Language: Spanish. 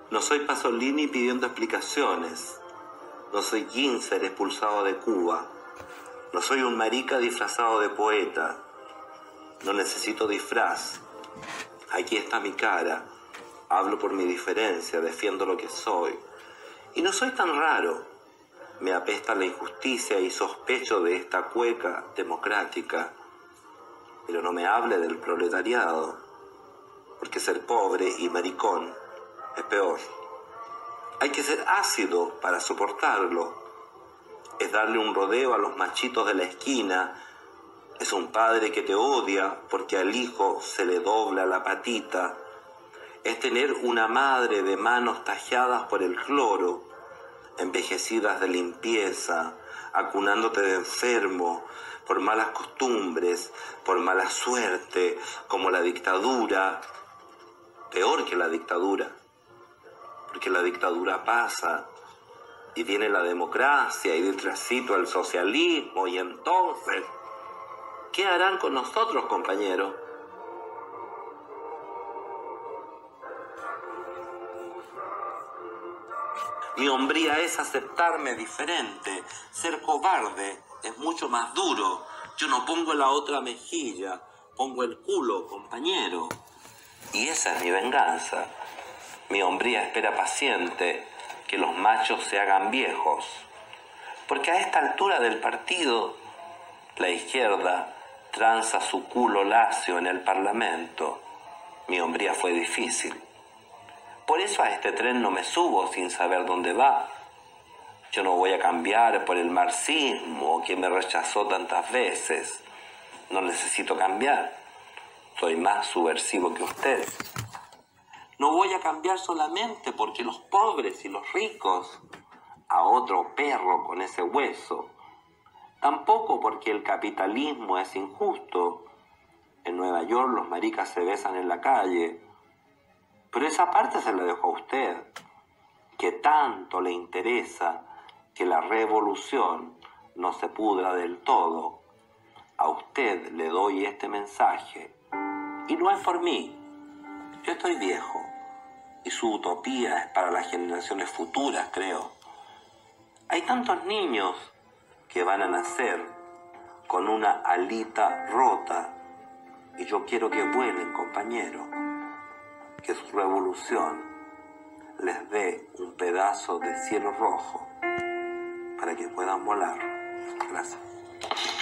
No soy Pasolini pidiendo explicaciones. No soy Ginsler expulsado de Cuba. No soy un marica disfrazado de poeta. No necesito disfraz. Aquí está mi cara. Hablo por mi diferencia, defiendo lo que soy. Y no soy tan raro. Me apesta la injusticia y sospecho de esta cueca democrática. Pero no me hable del proletariado, porque ser pobre y maricón es peor. Hay que ser ácido para soportarlo. Es darle un rodeo a los machitos de la esquina. Es un padre que te odia porque al hijo se le dobla la patita. Es tener una madre de manos talladas por el cloro, envejecidas de limpieza, acunándote de enfermo, por malas costumbres, por mala suerte, como la dictadura, peor que la dictadura, porque la dictadura pasa y viene la democracia y detrásito el socialismo, y entonces, ¿qué harán con nosotros, compañeros? Mi hombría es aceptarme diferente. Ser cobarde es mucho más duro. Yo no pongo la otra mejilla, pongo el culo, compañero. Y esa es mi venganza. Mi hombría espera paciente que los machos se hagan viejos. Porque a esta altura del partido, la izquierda tranza su culo lacio en el Parlamento. Mi hombría fue difícil. Por eso a este tren no me subo sin saber dónde va. Yo no voy a cambiar por el marxismo que me rechazó tantas veces. No necesito cambiar. Soy más subversivo que usted. No voy a cambiar solamente porque los pobres y los ricos, a otro perro con ese hueso. Tampoco porque el capitalismo es injusto. En Nueva York los maricas se besan en la calle. Pero esa parte se la dejo a usted, que tanto le interesa que la revolución no se pudra del todo. A usted le doy este mensaje. Y no es por mí. Yo estoy viejo. Y su utopía es para las generaciones futuras, creo. Hay tantos niños que van a nacer con una alita rota. Y yo quiero que vuelen, compañero. Que su revolución les dé un pedazo de cielo rojo para que puedan volar. Gracias.